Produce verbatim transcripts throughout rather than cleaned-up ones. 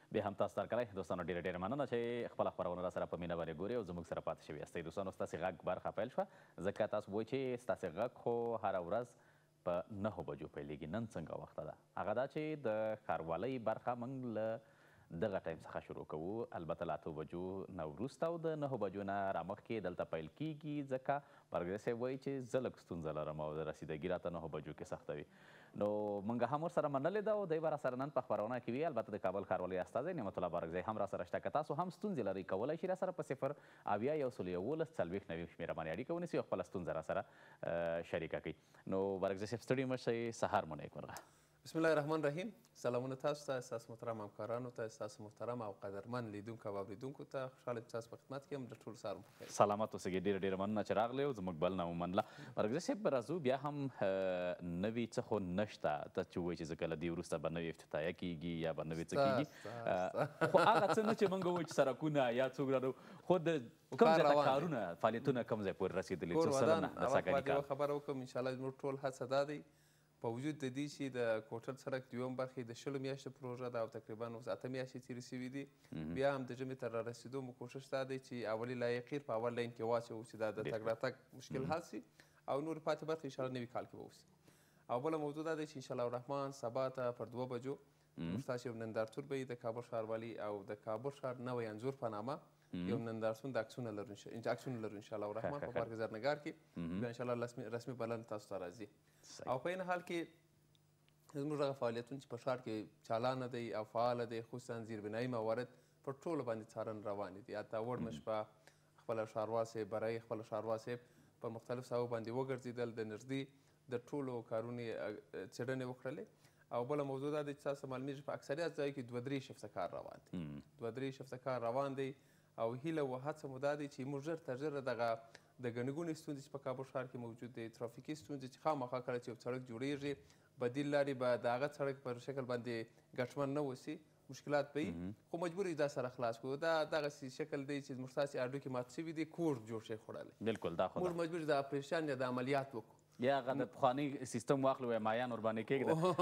بیا هم تاسو ته هرکلی دوستانو ډېره ډېره مننه چې خپله خپرونه را سره په مینه باندې ګورئ او زموږ سره پاتې شوي یاستئ. دوستانو ستاسې غږ برخه پیل شوه ځکه تاسو وایئ چې ستاسې غږ خو هره ورځ په نهو بجو پیلېږي. نن څنګه وخته ده؟ هغه دا چې د ښاروالۍ برخه موږ له دغه ټایم څخه شروع کوو، البته له اتو بجو نه وروسته او د نهو بجو نه رامخکې دلته پیل کیږي ځکه پرګریس صاحب وایي چې زه لږ ستونزه لرم او د رسیدګي راته نهو بجو کې سخته وي. نو موږ هم ورسره منلې ده او دی به راسره نن په خپرونه کې وي. البته د کابل ښاروالۍ استازی نعمت الله بارکزی هم راسره شته. که تاسو هم ستونزې لرئ کولی شئ راسره په صفر اویا یو سل یولس څلوېښت نوي شمېره باندې اړیکه ونیسئ او خپله ستونزه راسره شریکه کړئ. نو بارکزی صاحب ستړي مه شئ، سهار مو نیکمرغه. بسم الله الرحمن الرحیم. سلامونه تاسو ته، ستاسو محترم همکارانو ته، ستاسو محترم او قدرمن لیدونکو او اورېدونکو ته. خوشحاله یم چې تاسو په خدمت کې یم. د ټولو سهار مو په خیر. سلامت اوسئ. ډېره ډېره مننه چې راغلی او زموږ بلنه مو منله. بارکزی صاحب راځو بیا هم نوي څه خو نشته. ته چې ووایي چې زه کله دې وروسته به نوې افتتاحیه کېږي یا به نوې څه کېږي، خو هغه څه نه چې موږ ووایو چې سړکونه یا څوک رانو، خو د کوم ځای ته کارونه فعالیتونه کوم ځای پورې رسېدلي، څو سلنه د ساګاني کار؟ خبره وکړم انشاءالله زموږ ټول هڅه دا دی په وجود د دې چې د کوټل سړک دویم برخې د شلو میاشتو پروژه ده او تقریبا اوس اته میاشتې تېرې شوي دي. بیا هم د ژمي تر رارسېدو مو کوښښ دا دی چې اولي لایې قیر په اول لاین کې واچوو چې دا د تګ راتګ مشکل حل شي او نورې پاتې برخې انشاءالله نوي کال کې به وشي. او بله موضوع دا دی چې انشاءالله الرحمن سبا ته پر دوه بجو موږ ستاسو یو نندارتون به وي د کابل ښاروالي او د کابل ښار نوی انځور په نامه یو نندارتون د عکسونه لرو عکسونه لرو انشاءالله الرحمن په پارک زرنګار کې. بیا انشاءالله رسمي بلنه تاسو ته راځي. او په این حال کې زموږ هغه فعالیتونه چې په ښار کې چالانه دی او فعاله دی، خصوصا زیربنایي موارد پر ټولو باندې څارنه روانې دي. حتی وړمه شپه خپله ښاروال صاحب برای خپله ښاروال صاحب پر مختلف ساحو باندې وګرځېدل، د نږدې د ټولو کارونو څېړنې وکړلې. او بله موضوع دا دی چې تاسو معلومیږي په اکثریت ځایو کې دوه درې شفته کار روان دی دوه درې شفته کار روان دی او هیله و هڅه مو دا دی چې موږ ژر تر ژره دغه د ګڼې ګوڼې ستونزې چې په کابل ښار کې موجود دی، ترافیکي ستونزې چې خامخا کله چې یو سړک جوړیږي بدیل لارې به د هغه سړک پر شکل باندې ګټمن نه اوسي، مشکلات به وي، خو مجبور یو دا سره خلاص کړو. دا دغسې شکل دی چې زموږ ستاسې هډوکي مات شوي دي، کور جوړ شي خوړلی. بلکل دا خو موږ مجبور د اپریشن یا د عملیات وکړو یا هغه د پخواني سیستم واخلو یا مایان ورباندې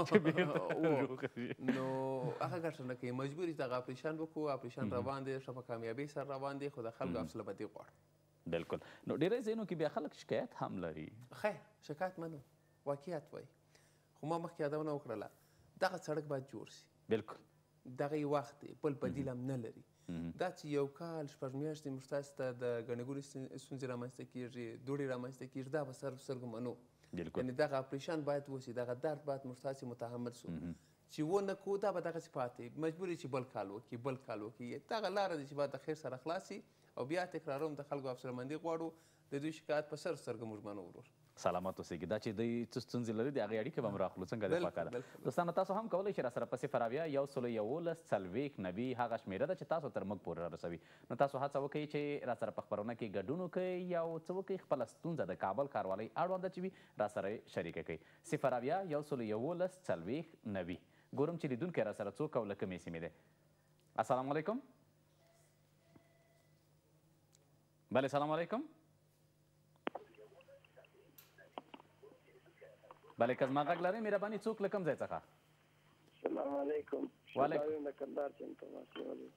کېږده نو هغه ګټه نه کوي. مجبور یو دغه اپریشن وکړو. اپریشن روان دی، ښه په کامیابۍ سره روان دی، خو د خلکو حوصله بندي غواړو. بلکل. نو ډېری ځایونو کې بیا خلک شکایت هم لري. خیر شکایت منو، واقعیت وایي، خو ما مخکې یادونه وکړله دغه سړک باید جوړ شي. بلکل. دغه یې وخت دی، بل بدیل هم نه لري. دا چې یو کال شپږ میاشتې موږ تاسو ته د ګڼې ګوڼې ستونزې رامنځته کېږي، دوړې رامنځته کېږي، دا به سر سترګو منو. یعنې دغه اپریشن باید وشي، دغه درد باید موږ تاسې متحمل سو. چې ونه کړو دا به دغسې پاتې مجبور چې بل کال وکړي بل کال وکړي. دغه لاره ده چې باید د خیر سره خلاص شي. او بیا تکراروم د خلکو حوصلهمندي غواړو، د دوی شکایت په سر سترګو موږ منو. ورور سلامت اوسئ. دا چې دوی څه ستونزې لري د هغې اړیکې به هم راخلو، څنګه د پکه ده. دوستانو تاسو هم کولی شئ راسره په صفر اویا یو سل یولس څلوېښت نوي هغه شمېره ده چې تاسو تر موږ پورې رارسوي. نو تاسو هڅه وکړئ چې راسره په خپرونه کې ګډون وکړئ یا څه وکړئ، خپله ستونزه د کابل ښاروالۍ اړونده چې وي راسره یې شریکه کړئ. صفر اویا یو سل یولس څلوېښت نوي. ګورم چې لیدونکی راسره څوک او له کومې سیمې دی. السلام علیکم. بله سلام علیکم. بله که زما غږ لرئ مهرباني څوک له کوم ځای څخه؟ سلام علیکم. وعلیکم. شاداب یم د کندهار څخه تماس نیولی.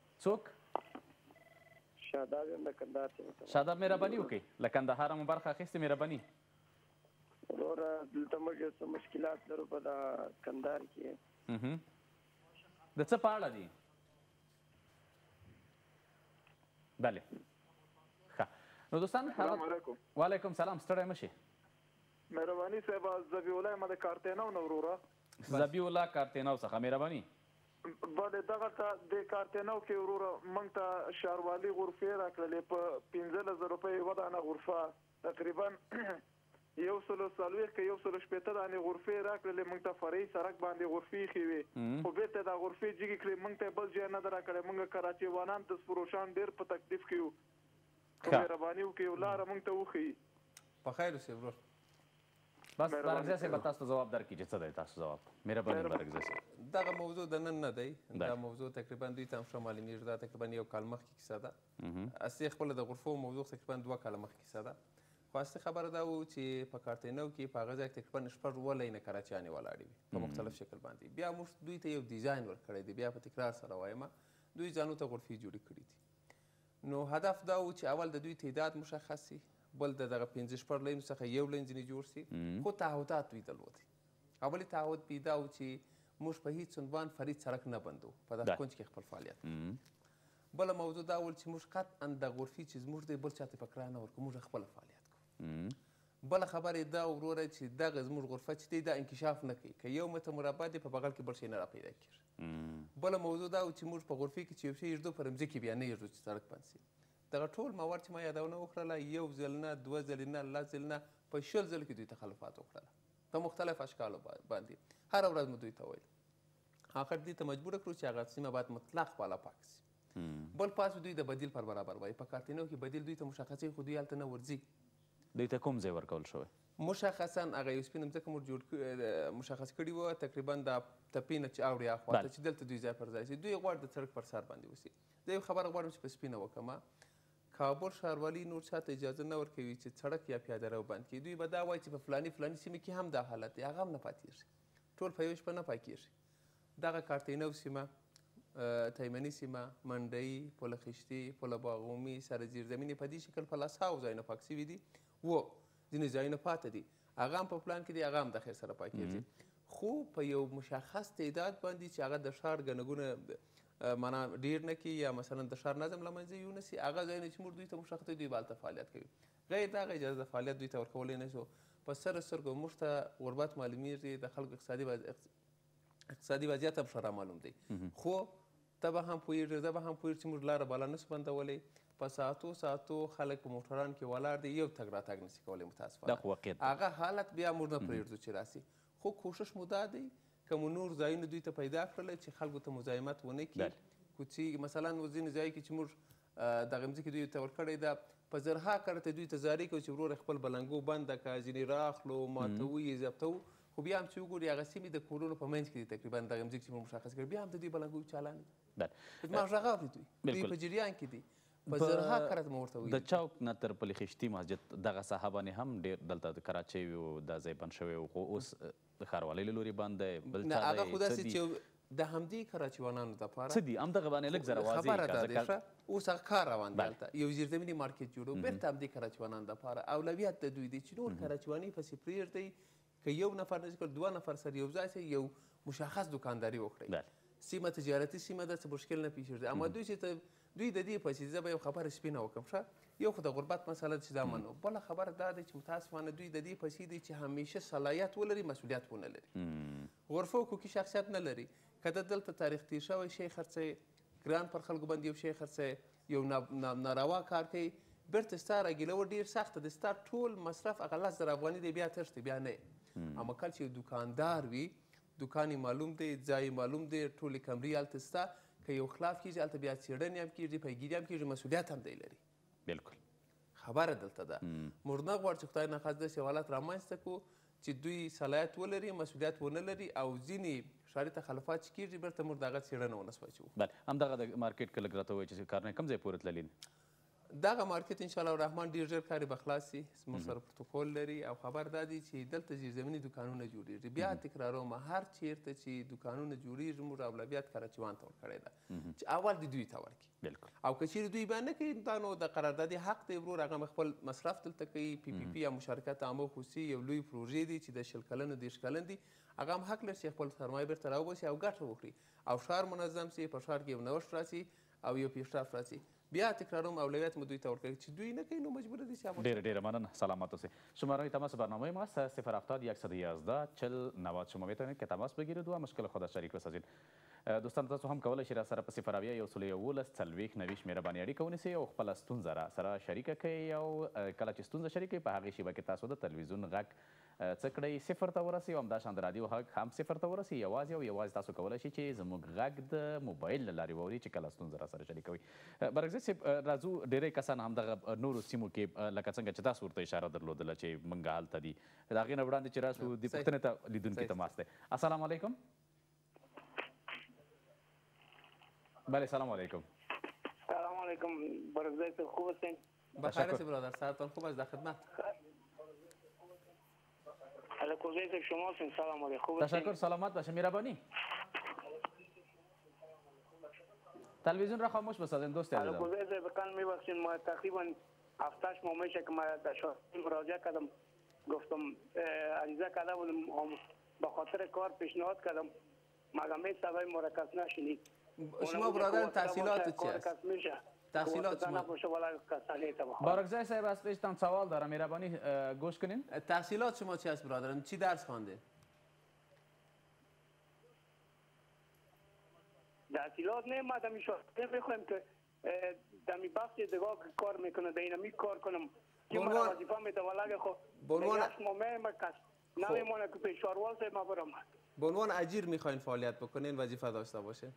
څوک؟ شاداب یم د کندهار څخه. شاداب مهرباني وکړئ، له کندهاره مو برخه اخیستې، مهرباني. وروره دلته موږ یو څه مشکلات لرو په دا کندهار کې. د څه په اړه دي؟ بله ښه. نو دوستان سلام علیکم. وعلیکم سلام. ستړی مه شئ. مهرباني صاحب ذبیح الله یم د کارتینو نه وروره. ذبیح الله کارتینو څخه، مهرباني. بله دغه ته د کارتینو کې وروره موږ ته ښاروالي غرفې راکړلې په پنځلس زره روپۍ یوه دانه غرفه، تقریبا یو سلو څلوېښت که یو سلو شپېته دانې غرفې راکړلې موږ ته فرعي سړک باندې غرفې ایښې وې، خو بېرته دا غرفې جګې کړې، موږ ته بل ځای نه ده راکړی. موږ کراچیوانان دستفروشان ډېر په تکلیف کې یو، خو مهرباني وکړئ یو لاره موږ ته وښیي. په خیر اوسئ ورور. بس بارکزی صاحب به تاسو ته ځواب درکړي چې څه دی تاسو ځواب. مهرباني بارکزی صاحب. دغه موضوع د نن نه دی، دا موضوع تقریبا دوی ته هم ښه معلومېږي، دا تقریبا یو کال مخکې کیسه ده. اصلي خپله د غرفو موضوع تقریبا دوه کاله مخکې کیسه ده. خو اصلي خبره دا و چې په کارتینو کې په هغه ځای کې تقریبا شپږ اووه لینه کراچیانې ولاړې وي په مختلف شکل باندې. بیا موږ دوی ته یو ډیزاین ورکړی دی، بیا په تکرار سره وایم دوی ځانو ته غرفې جوړې کړي دي. نو هدف دا و چې اول د دوی تعداد مشخص شي، بل د دغه پنځه شپږ لینو څخه یو لین ځینې جوړ شي، خو تعهدات دوی درلودې. اولی تعهد پیدا و چې موږ په هیڅ عنوان فرید سړک نه بندو په دغه کونج کې خپل فعالیت. بله موضوع دا ول چې موږ قطعا د غرفې چې زموږ دی بل چاته په کرایه نه ورکوو، موږ خپله فعالیت کوو. بله خبره دا وروره چې دغه زموږ غرفه چې دی دا انکشاف نه کوي، که یو متر مربع دی په بغل کې بل شی نه راپیدا کېږي. بله موضوع دا و چې موږ په غرفې کې چې یو شی ایږدو پر مځکې بیا نه ایږدو چې سړک بند شي. دغه ټول موارد چې ما یادونه وکړله، یو ځل نه، دوه ځلې نه، لس ځل نه، په شل ځل کې دوی تخلفات وکړله په مختلف اشکالو باندې. هره ورځ مو دوی ته ویل، آخر دې ته مجبوره کړو چې هغه سیمه باید مطلق بالا پاک شي. بل پاس دوی د بدیل پر برابر وایي. په کارتینو کې بدیل دوی ته مشخصوي، خو دوی هلته نه ورځي. دوی ته کوم ځای ورکول شوی؟ مشخصا هغه یو سپینه مځکه مو جوړ مشخص کړي وه، تقریبا د تپې نه چې اوړي هاخوا ته چې دلته دوی ځای پر ځای شي. دوی غواړي د سړک پر سر باندې وسي. زه یو خبره غواړم چې په سپینه وکړم، کابل ښاروالي نور چاته اجازه نه ورکوي چې سړک یا پیاده رو بند کړي. دوی به دا وایي چې په فلاني فلاني سیمه کې هم دا حالت دی، هغه هم نه پاتېږي، ټول په یوه شپه نه پاکېږي. دغه کارتینو سیمه، تیمني سیمه، منډۍ، پل خشتي، پل باغومي، سره زیرزمینې په دې شکل په لسهاو ځایونه پاک شوي دي. و ځینې ځایونه پاته دي، هغه هم په پلان کې دي، هغه هم د خیر سره پاکېږي. خو په یو مشخص تعداد باندې چې هغه د ښار ګڼه ګوڼه معنا ډېر نه کړي، یا مثلا د ښار نظم له منځه یونسي، هغه ځایونه چې موږ دوی ته مشخص دوی به هلته فعالیت کوي. غیر د هغه اجازه د فعالیت دوی ته ورکولی نه شو. په سره سترګو موږ ته غربت معلومیږي، د خلکو اقتصادي اقتصادي وضعیت هم ښه رامعلوم دی. خو ته به هم پوهېږې، زه به هم پوهېږم چې موږ لاره بالا نه سو بندولی. په ساعتو ساعتو خلک په موټران کې ولاړ دي، یو تګ راتګ نشي کولی متاسفانه. هغه حالت بیا موږ نه پرېږدو چې راسي. خو کوشش مو دا دی که مو نور ځایونه دوی ته پیدا کړل چې خلکو ته مزاحمت ونه کړي. کوڅې مثلا ځینې ځای کې چې موږ دغه مځکې دوی ته ورکړې ده، په زرها کړه دوی ته زارۍ کوو چې وروره خپل بلنګو بنده کړه، ځینې راخلو، ماتوو یې، ضبطوو. خو بیا هم چې وګوري هغه سیمې د کورونو په منځ کې دي، تقریبا دغه مځکې چې موږ مشخص کړي، بیا هم د دوی بلنګو چالان دي، زما غږ اوري، دوی دوی په جریان کې دي. په زرها کړه مو ورته ویلي. د چوک نه تر پل خشتي مسجد دغه ساحه باندې هم ډېر دلته د کراچۍ و دا ځای بند شوی و، خو اوس د ښاروالۍ له لورې بند دی. بل چا هغه خو داسې چې د همدې کراچیوانانو دپاره څه دي همدغه باندې لږ زره واضح خبره دا دی ښه. اوس هغه کار روان دی هلته، یو زیرزمیني مارکېټ جوړو، بېرته همدې کراچیوانانو دپاره اولویت د دوی دی چې نور کراچیوانۍ پسې پرېږدئ، که یو نفر نه شي دوه نفر سره یو ځای شئ، یو مشخص دکانداري وکړئ. سیمه تجارتي سیمه ده، څه مشکل نه پیښېږي. اما دوی چې دوی د دې پسې، زه به یو خبره سپینه وکړم ښه، یو خو د غربت مسله چې دا منو، بله خبره دا ده چې متاسفانه دوی د دې پسې دي چې همیشه صلاحیت ولري، مسؤلیت ونه لري. غرفه حقوقي شخصیت نه لري. که د دلته تاریخ تیر شوی شی خرڅوي، ګران پر خلکو باندې یو شی خرڅوي، یو ناروا کار کوي، بیرته ستا راګیلول ډېر سخته ده. ستا ټول مصرف هغه لس زره افغاني دی، بیا تښتې، بیا نه. اما کله چې یو دوکاندار وي، دوکان یې معلوم دی، ځای یې معلوم دی، ټولې کمرې هلته شته، که یو خلاف کېږي هلته بیا څېړنې هم کېږي، پیګیري هم کېږي، مسؤلیت هم دی لري. بلکل خبره دلته ده. موږ نه غواړو چې خدای نخواست داسې حالت رامنځته کړو چې دوی صلاحیت ولري، مسؤلیت ونه لري، او ځینې ښاري تخلفات چې کېږي بیرته موږ د هغه څېړنه ونه سوای چې بله همدغه د مارکېټ که لږ راته ووایي چې کارونه کوم ځای پورې تللي؟ دغه مارکېټ انشاءالله الرحمن ډېر ژر کار یې به خلاص شي. زموږ سره پروتوکول لري، او خبر دا دی چې دلته زیرزمیني دوکانونه جوړېږي. بیا تکراروم، هر چېرته چې دوکانونه جوړېږي موږ اولویت کراچیوان ته ورکړی ده چې اول دې دوی ته ورکړي. او که چیرې دوی بیا نه کوي، دا نو د قراردادي حق دی ورور، هغه خپل مصرف دلته کوي. پی پی پي یا مشارکت عامه خصوصي یو لوی پروژې دي چې د شل کلنو دېرش کلن دي، هغه هم حق لري چې خپل سرمایه بیرته راوباسي او ګټه وکړي، او ښار منظم سي، په ښار کې یو نوښت راسي او یو پیشرفت راسي. بیا تکراروم اولویت مو دوی ته ورکړي، چې دوی نه کوي نو مجبوره دي چې ډېره ډېره مننه. سلامت اوسید. شماره تماس برنامه ما صفر هفتاد یکصد و یازده چل نود شما میتونید که تماس بگیرید و مشکل خود شریک بسازید. دوستان تاسو هم کولی شئ را سره په صفر اویا یو سل یولس څلوېښت نوېښت مهرباني اړیکه ونیسئ او خپله ستونزه را سره شریکه کړئ، او کله چې ستونزه شریکوئ په هغې شیبه کې تاسو د تلویزیون غږ څه کړئ صفر ته ورسئ، او همداشان د رادیو غږ هم صفر ته ورسئ. یوازې او یوازې تاسو کولی شئ چې زموږ غږ د موبایل له لارې واورئ چې کله ستونزه را سره شریکوئ. برعکس صاحب راځو، ډېری کسان همدغه نورو سیمو کې لکه څنګه چې تاسو ورته اشاره درلودله چې موږ هلته دي، د هغې نه وړاندې چې راسو دې پوښتنې ته لیدونکي تماس دی. السلام علیکم. بله سلام علیکم. سلام علیکم برادر صاحب، خوب هستین؟ بخیر هستی برادر، ساعتتان خوب است، در خدمت. علیکم صاحب شما هستین؟ سلام علیکم، خوب هستین؟ تشکر، سلامت باشه، مهربانی. تلویزیون را خاموش بسازین دوست عزیزم. گزارش بکن میبخشین ما تقریبا هفتش ماه میشه که ما در شهر مراجعه کردم گفتم عریضه کرده بودم به خاطر کار پیشنهاد کردم مگه سبب مرکز نشینید. شما برادر تحصیلات چی است؟ تحصیلات شما بارکزای صاحب از پیشتان سوال دارم مهربانی گوش کنین. تحصیلات شما چی است برادرم؟ چی درس خوانده؟ تحصیلات نه ما دمی شاید میخوایم که دمی بخش دیگه کار میکنه دینمی کار کنم که ما وظیفه میده ولی خب یک ماه کس نمیمونه که پیشوروال صاحب ما برم. به عنوان اجیر میخواین فعالیت بکنین وظیفه داشته باشه؟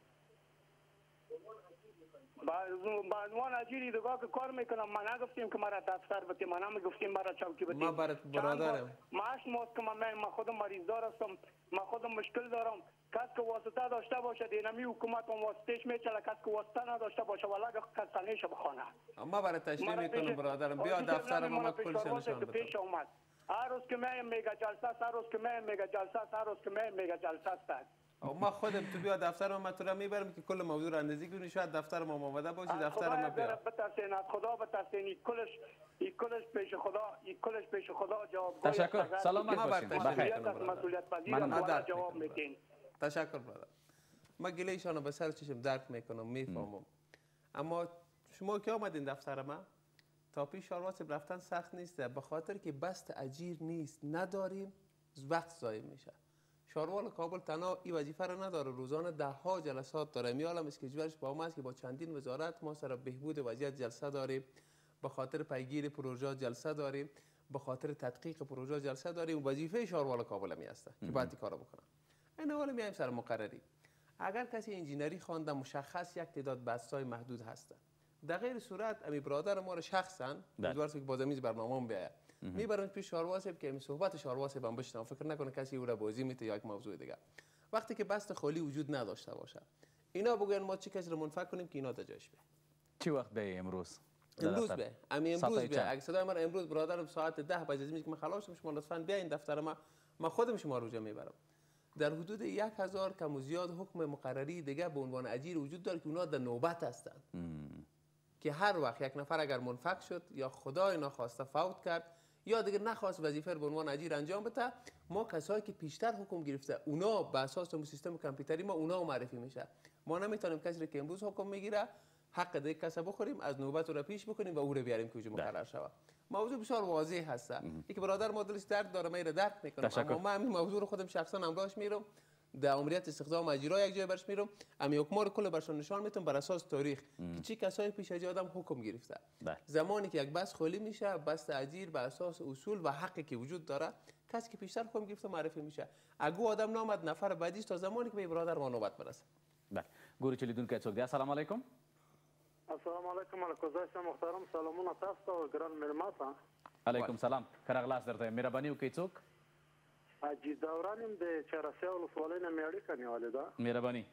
با عنوان اجیری دیگه که کار میکنم ما نگفتیم که مرا دفتر بده ما نمیگفتیم مرا چوکی بده. ما برادرم معاش ماست که من خودم مریض دار هستم ما خودم مشکل دارم کس که واسطه داشته باشه دینمی حکومت اون واسطهش میچله کس که واسطه نداشته باشه ولی کس نیشه بخونه. ما برای تشریح میکنم برادرم بیا دفتر ما کلش نشان بده. پیش اومد هر روز که من میگه جلسه هر روز که من میگه جلسه هر روز که من میگه جلسه است. ما خودم تو بیا دفتر ما تو را میبرم که کل موضوع را اندازی کنی شاید دفتر ما آماده باشه دفتر ما بیا. بترسین از خدا بترسین کلش این کلش پیش خدا این کلش پیش خدا جواب. تشکر سلامت باشین بخیر. مسئولیت پذیر ما جواب میدین. تشکر برادر. ما گله ایشانو به سر چشم درک میکنم میفهمم اما شما که آمدین دفتر ما تا پیش شارواسب رفتن سخت نیست به خاطر که بست اجیر نیست نداریم وقت ضایع میشه. شاروال کابل تنها این وظیفه را نداره روزانه ده ها جلسات داره میالم است که جبرش با ما است که با چندین وزارت ما سر بهبود وضعیت جلسه داریم به خاطر پیگیر پروژه جلسه داریم به خاطر تدقیق پروژه جلسه داریم وظیفه شاروال کابل می است که باید کارو بکنه. این حال میایم سر مقرری اگر کسی انجینری خوانده مشخص یک تعداد بستای محدود هستند در غیر صورت امی برادر ما را شخصا امیدوارم که با زمین برنامه‌ام بیاید میبرن پیش شارواسب که این صحبت شارواسب هم بشنوه فکر نکنه کسی او را بازی میته یا یک موضوع دیگه وقتی که بست خالی وجود نداشته باشه اینا بگن ما چی کسی رو منفعل کنیم که اینا در جاش بیه. چی وقت به امروز؟ امروز به امی امروز به اگه صدای من امروز برادرم ساعت ده بجه از که من خلاص شما لطفا بیاین دفتر ما ما خودم شما رو جا میبرم. در حدود یک هزار کم و زیاد حکم مقرری دیگه به عنوان اجیر وجود داره که اونا در نوبت هستند که هر وقت یک نفر اگر منفعل شد یا خدای ناخواسته فوت کرد یا دیگه نخواست وظیفه رو به عنوان اجیر انجام بده ما کسایی که پیشتر حکم گرفته اونا به اساس سیستم کامپیوتری ما اونا معرفی میشه. ما نمیتونیم کسی که امروز حکم میگیره حق دیگه کسا بخوریم از نوبت رو پیش بکنیم و او رو بیاریم که مقرر شود. موضوع بسیار واضح هست. یک برادر ما دلش درد داره میره درد میکنه اما من همین موضوع رو خودم شخصا امراش میرم در امریت استخدام اجرا یک جای برش میرم امی حکما رو کل برشون نشان میتونم بر اساس تاریخ که چی کسایی پیش از آدم حکم گرفته زمانی که یک بس خالی میشه بس اجیر بر اساس اصول و حقی که وجود داره کسی که پیشتر حکم گرفته معرفی میشه اگه آدم نامد نفر بعدیش تا زمانی که به برادر ما نوبت برسه. بله ګورو چې لیدونکي څوک دی السلام علیکم. السلام علیکم الکوزای صاحب محترم سلامونه تاسو ته ګران مېلمه ته. علیکم سلام کراغلاس درته مهرباني وکړئ څوک؟ عجیز دوران یم د چهارسیه ولسوالۍ نه مې اړیکه نیولې ده. مهرباني.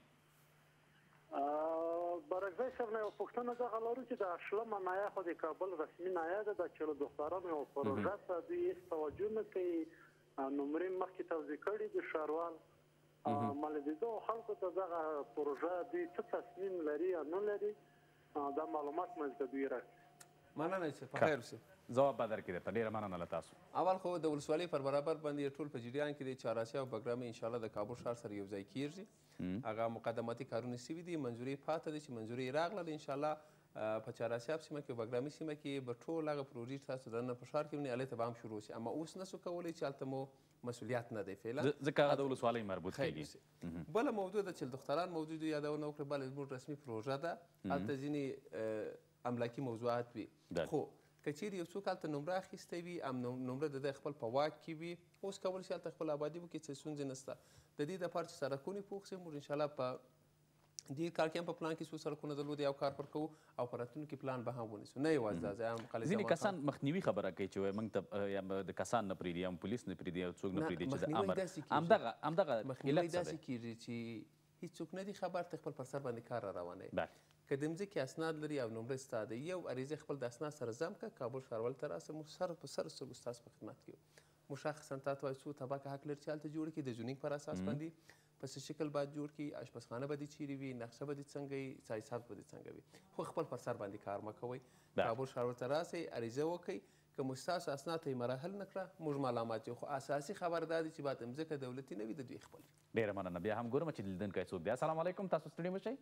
برکزی صاحب نه یو پوښتنه دغه لرو چې د شلمه نایه خو د کابل رسمي نایه ده چې له دخترانو یو پروژه ته دوی هېڅ توجه نه کوي نمرې مخکې توضیح کړي د ښاروال مالدیدو خلکو ته دغه پروژه دوی څه تصمیم لري یا نه لري دا معلومات مې ته دوی راکړي. مننه چې په خیر اوسئ. ځواب به درکړي درته ډېره مننه له تاسو. اول خو د ولسوالۍ پر برابر باندې ټول په جریان کې د چهارسیه او بګرامې انشاءالله د کابل ښار سره یو ځای کیږي. هغه مقدماتي کارونه سوي دي منظوري پاته دي چې منظوري راغله انشاءالله په چهارسیه سیمه کې او بګرامې سیمه کې به ټول هغه پروژې تاسو دننه په ښار کې ونی هلته به هم شروع شي اما اوس نسو کولی چې هلته مو مسئولیت نه دی فعلا ځکه هغه د ولسوالۍ مربوط کیږي. بله موضوع ده چې دختران موجود یادونه وکړه بله زموږ رسمي پروژه ده هلته ځینې املاکي موضوعات وي خو که چیرې یو څوک هلته نمره اخیستی وي ام نمره د دی خپل په واک کې وي اوس کولی شي هلته خپل آبادي وکړي څه ستونزې نشته. د دې دپاره چې سړکونه پوخ شي موږ انشاءالله په دې کال کې هم په پلان کې څو سړکونه درلود یو کار پر کوو او په راتلونکي پلان به هم ونیسو نه یوازې دا ځای هم ځینې کسان مخنیوي خبره کوي چې وایي موږ ته د کسان نه پرېږدي یا پولیس نه پرېږدي یا څوک نه پرېږدي چې د امر همدغه همدغه مخنیوي داسې کېږي چې هېڅوک نه دي خبر ته خپل پر سر باندې کار را روانوي که د مځکې اسناد لري او نمره ستا ده یو عریضه خپل د اسناد سره ضم کړه کابل ښاروالۍ ته راسه موږ سر په سر سترګو ستاسو په خدمت کې یو مشخصا تحت وای څو طبقه حق لري چې هلته جوړ کړي د زونینګ پر اساس باندې په څه شکل باید جوړ کړي، اشپزخانه به دې چیرې وي، نقشه به دې څنګه وي، ځای ثبت به دې څنګه وي. خو خپل پر سر باندې کار مه کوئ. کابل ښار ته راسئ، عریضه وکئ. که مو ستاسو اسناد ته یې مراحل نه کړه موږ ملامت یو، خو اساسي خبر دا دی چې باید مځکه دولتي نه وي، د دوی خپل. ډېره مننه. بیا هم ګورم چې لیدونکی څوک بیا. السلام علیکم، تاسو ستړي مه شئ.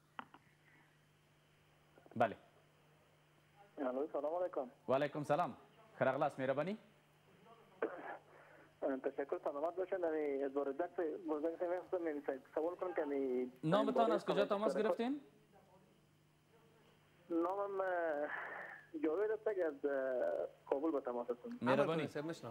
بله. الو سلام علیکم. وعلیکم سلام. ښه راغلاست، مهرباني. تشکر، سلامت باشن. از واردت بزرگ سمیم سوال کنم که نامتان از کجا تماس گرفتین؟ نامم جاوید است که از کابل به تماس هستم. مهربانی.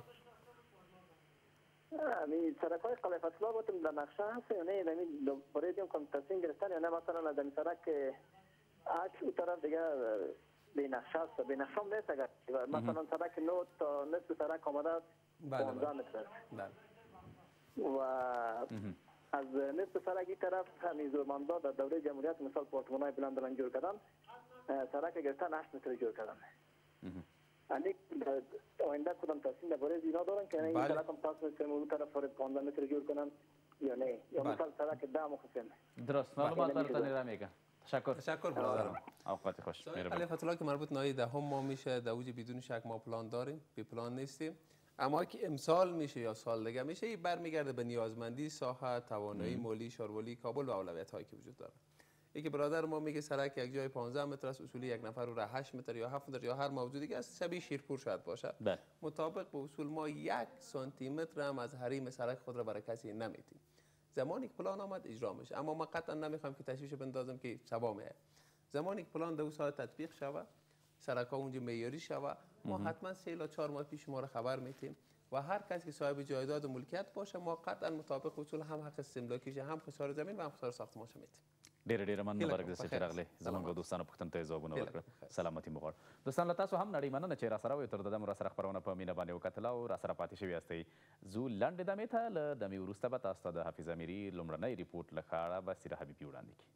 امی سرک‌های قلعه فضل‌آباد بودیم در نقشه هست یا نه؟ امی برای دیم کم تصمیم گرفتن یا نه؟ مثلا از این سرک اصل اون طرف دیگه به نقشه است، به نقشه هم نیست. اگر مثلا سرک نو تا نصف سرک آمده پانزده متر و از نصف سرک این طرف همین زورمندا در دوره جمهوریت مثال پارتمان‌های بلند بلند جور کردن، سرک گرفتن هشت متر جور کردن. یعنی آینده کدام تصمیم درباره اینا دارن که این سرک هم پاس می‌کنن اون طرف پانزده متر جور کنن یا نه؟ یا مثلا سرک ده مخصم. درست، معلومات براتون ارائه میگم. تشکر. تشکر برادرم. اوقات خوش. علی فتولا که مربوط نهایی دهم ما میشه، در اوج بدون شک ما پلان داریم، بی پلان نیستیم. اما که امسال میشه یا سال دیگه میشه، این برمیگرده به نیازمندی ساحه، توانایی مالی شاروالی کابل و اولویت هایی که وجود داره. یکی برادر ما میگه سرک یک جای پانزده متر است، اصولی یک نفر رو هشت متر یا هفت متر یا هر موجودی است، شبیه شیرپور شاید باشه. مطابق به اصول ما یک سانتی متر هم از حریم سرک خود را برای کسی نمیتیم. زمانی که پلان آمد اجرا میشه، اما ما قطعا نمیخوام که تشویش بندازم که سبا میه. زمانی که پلان دو سال تطبیق شوه، سرک ها اونجا معیاری شوه، ما حتما سه تا چهار ماه پیش ما را خبر میتیم و هر کسی که صاحب جایداد و ملکیت باشه ما قطعا مطابق اصول هم حق استملاکیش، هم خسار زمین و هم خسار ساختمانش میتیم. ډېر ډېر مننه برګ چې راغلي زموږ دوستانو پوښتنو ته ځوابونه ورکړه. سلامتی مو غواړم. دوستان له تاسو هم نړۍ مننه چې راسره وئ، تر دده مو راسره خپرونه په مینه باندې وکتله او راسره پاتې شوي یاستئ. ځو لنډې دمې ته، له دمې وروسته به تاسو ته د حافظ امیري لومړنی ریپورټ له ښاره بصیر حبیبي وړاندې کړي.